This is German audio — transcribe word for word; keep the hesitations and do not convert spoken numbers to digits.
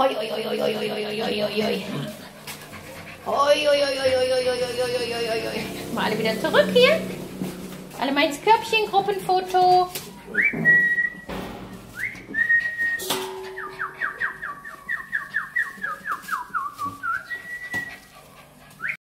Hoi, hoi, hoi, hoi, hoi, hoi, hoi, hoi, hoi, hoi. Hoi, hoi, hoi, hoi, hoi, hoi, hoi, hoi, hoi, hoi. Mal alle wieder zurück hier. Alle mal ins Körbchen, Gruppenfoto.